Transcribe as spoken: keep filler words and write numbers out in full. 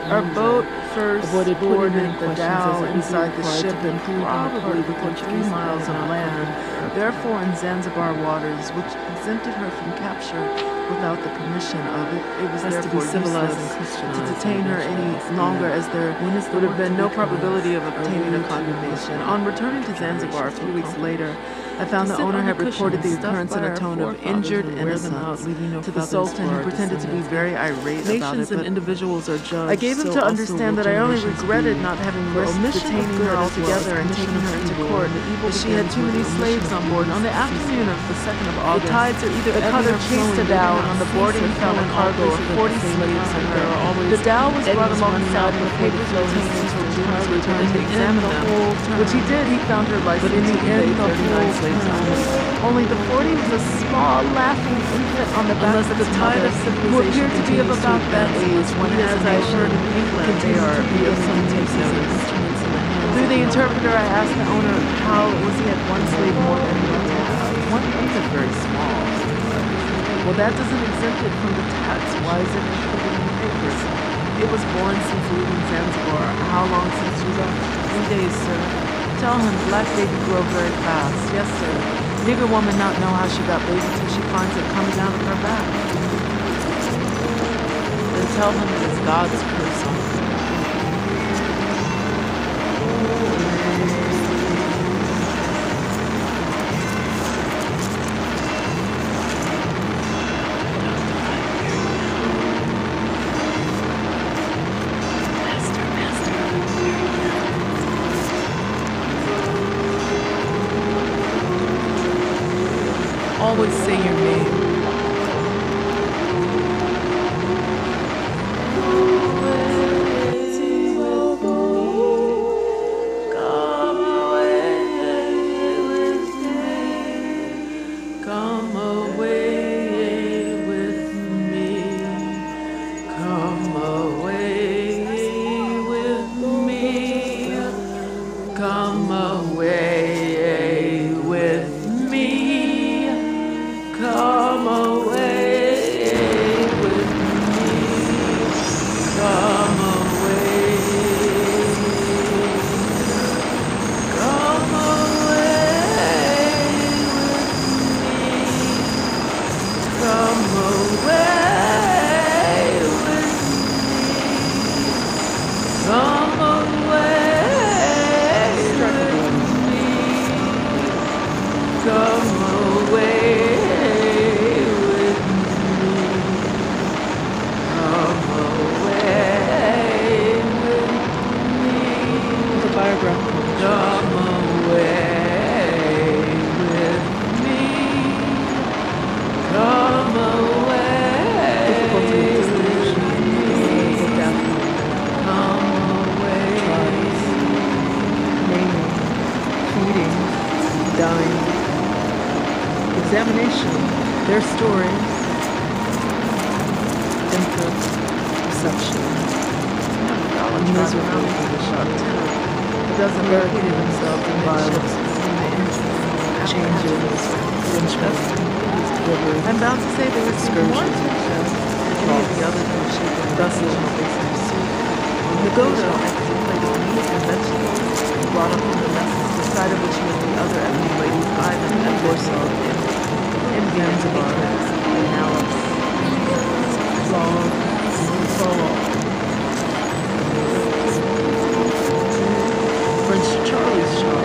Our boat and first avoided putting boarded any the questions Dhow as it inside the required ship to be and included in the part probably of the within three Portuguese miles of not land, covered. therefore in Zanzibar waters, which exempted her from capture without the permission of it, it was Has to be therefore civilized and useless to Christianized detain her any eventually. longer, as there When is the would have work been to no be probability of commenced? Are obtaining we a to condemnation. look On returning to Zanzibar a few weeks later, I found the owner had reported the occurrence in a tone of injured innocence no to the Sultan, who pretended to be very irate about it. Nations and But individuals are judged. I gave him so to understand that I only regretted be. not having For risked omission of detaining good her as well altogether as and taking commission her of into evil, court, and the evil but she had begins too with many the slaves omission on of board. And on the evil afternoon of the second of The August, tides are either the ebbing cutter or chased flowing. a They do dhow, not and on the cease boarding or found a flowing cargo all of places at forty the same slaves time. on There are her. always The dhow was brought eddies alongside running out and the before the papers flow has retained ceased until Junior's entirely, but return in to the end, examine the them, whole which he term. did. He found her But in licensed the to convey end, the thirty-nine whole slaves term. only. Only the forty was a small, laughing infant on the back Unless of the its tide mother, of who civilization appeared to be of continues to about that advance, age must when, we, as as I I heard heard in England, they continue are to be of some beginning to take take notice. notice. Instruments in the hands Through of the the interpreter, I asked the owner how it was he had one slave more than he ought to have. One infant, very small. Well, that doesn't exempt it from the tax. Why is it included in the papers? It was born since leaving Zanzibar. How long since you left? Three days, sir. Tell him black baby grow very fast. Yes, sir. Nigger woman not know how she got baby till she finds it coming out of her back. Then tell him it is God's curse on her. Always say your name. Come away with me. Come away with me. Come away with me. Come away with me. Come away. Come away with me. Come away with me. Come away with me. Come away with me. Come away with me. The biographical. Come away with me. Come away Difficulties, with me. the death, Come away. naming, feeding, dying, examination, their stories, input, reception, miserable condition, A dozen barricaded themselves in violence, violence, changes, lynchment, delivery, I'm bound to say they received more Excursion. attention than any of the others in the shape of Vessel. The Godo actually played of meat and vegetables brought up in the messes, the side of which made the other ethnic ladies eye them at Warsaw in, in Zanzibar and Alice. long, follow. French Charlie's shop.